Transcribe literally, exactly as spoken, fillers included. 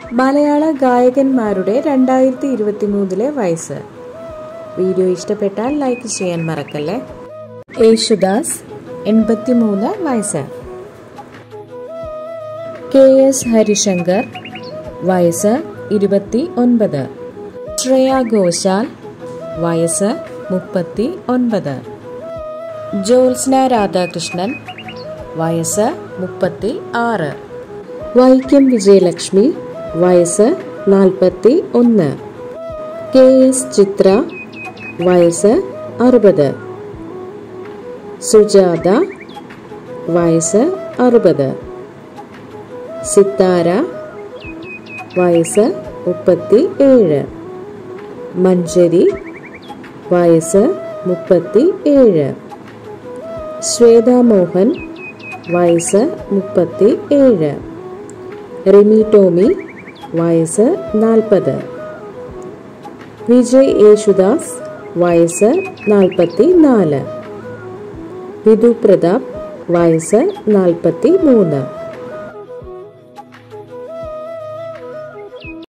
മലയാള ഗായകന്മാരുടെ രണ്ടായിരത്തി ഇരുപത്തി മൂന്നിലെ വയസ്സ്. വീഡിയോ ഇഷ്ടപ്പെട്ടാൽ ലൈക്ക് ചെയ്യാൻ മറക്കല്ലേ. യേശുദാസ് എൺപത്തി മൂന്ന് വയസ്സ്. കെ എസ് ഹരിശങ്കർ വയസ്സ് ഇരുപത്തി ഒൻപത്. ശ്രേയ ഘോഷാൽ വയസ്സ് മുപ്പത്തി ഒൻപത്. ജ്യോത്സ്ന രാധാകൃഷ്ണൻ വയസ്സ് മുപ്പത്തി ആറ്. വൈക്കം വിജയലക്ഷ്മി വയസ്സ് നാൽപ്പത്തി ഒന്ന്. കെ എസ് ചിത്ര വയസ്സ് അറുപത്. സുജാത വയസ്സ് അറുപത്. സിത്താര വയസ്സ് മുപ്പത്തി ഏഴ്. മഞ്ജരി വയസ്സ് മുപ്പത്തി ഏഴ്. ശ്വേത മോഹൻ വയസ്സ് മുപ്പത്തി ഏഴ്. റിമി ടോമി വയസ്സ് നാൽപ്പത്. വിജയ് യേശുദാസ് വയസ്സ് നാൽപ്പത്തി നാല്. വിധു പ്രതാപ് വയസ്സ് നാൽപ്പത്തി മൂന്ന്.